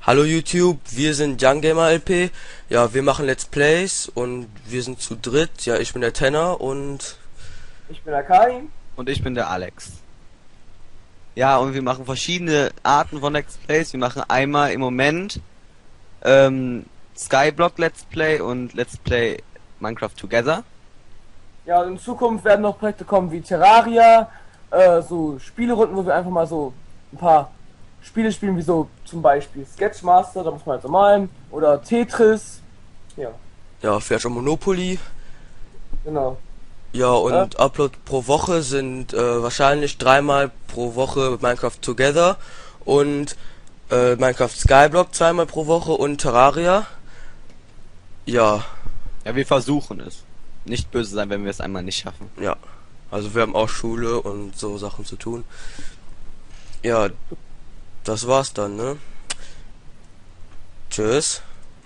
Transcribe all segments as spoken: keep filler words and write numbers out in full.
Hallo YouTube, wir sind Young Gamer L P. Ja, wir machen Let's Plays und wir sind zu dritt. Ja, ich bin der Tenor und Ich bin der Kai. Und ich bin der Alex. Ja, und wir machen verschiedene Arten von Let's Plays. Wir machen einmal im Moment ähm, Skyblock Let's Play und Let's Play Minecraft Together. Ja, und in Zukunft werden noch Projekte kommen wie Terraria, äh, so Spielerunden, wo wir einfach mal so ein paar Spiele spielen, wie so zum Beispiel Sketchmaster, da muss man halt so malen, oder Tetris. Ja, ja, vielleicht auch Monopoly. genau. Ja, und Upload pro Woche sind äh, wahrscheinlich dreimal pro Woche Minecraft Together und äh, Minecraft Skyblock zweimal pro Woche und Terraria. Ja, Ja, wir versuchen es. Nicht böse sein, wenn wir es einmal nicht schaffen. ja. Also wir haben auch Schule und so Sachen zu tun. Ja, das war's dann, ne? Tschüss.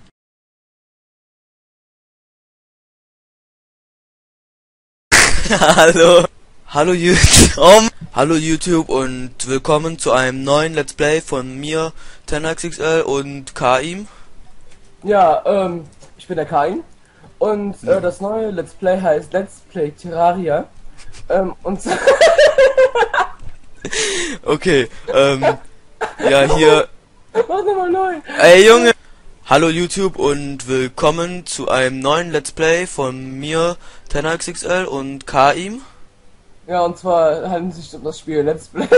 Hallo. Hallo YouTube. Hallo YouTube und willkommen zu einem neuen Let's Play von mir, TenXXL und Kaim. Ja, ähm, ich bin der Kai. Und äh, das neue Let's Play heißt Let's Play Terraria. Ähm, und Okay, ähm, ja hier. mach nochmal neu. Ey Junge. Hallo YouTube und willkommen zu einem neuen Let's Play von mir, TenXXL und Kaim. Ja, und zwar handelt sich um das Spiel Let's Play.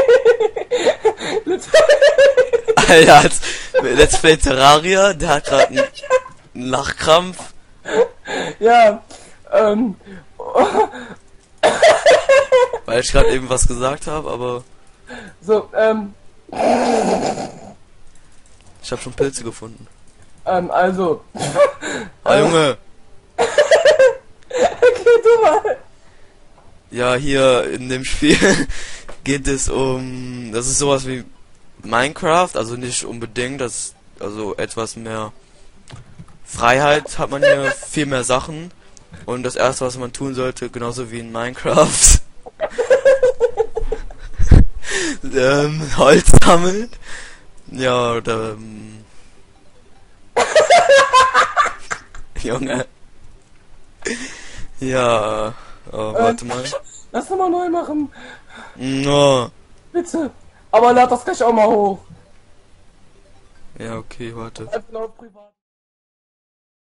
Let's Alter, als Let's Play Terraria, der hat gerade einen Lachkrampf. Ja, ähm, Weil ich gerade eben was gesagt habe, aber so, ähm, ich habe schon Pilze gefunden. ähm, also, Ah Junge, okay, du mal. ja hier in dem Spiel geht es um, das ist sowas wie Minecraft, also nicht unbedingt, das also etwas mehr Freiheit hat man hier, viel mehr Sachen und das erste, was man tun sollte, genauso wie in Minecraft, ähm, Holz sammeln. Ja, oder ähm, Junge. Ja, oh, warte mal. Lass nochmal neu machen, No. bitte. Aber lad das gleich auch mal hoch. Ja, okay, warte. Einfach nur privat.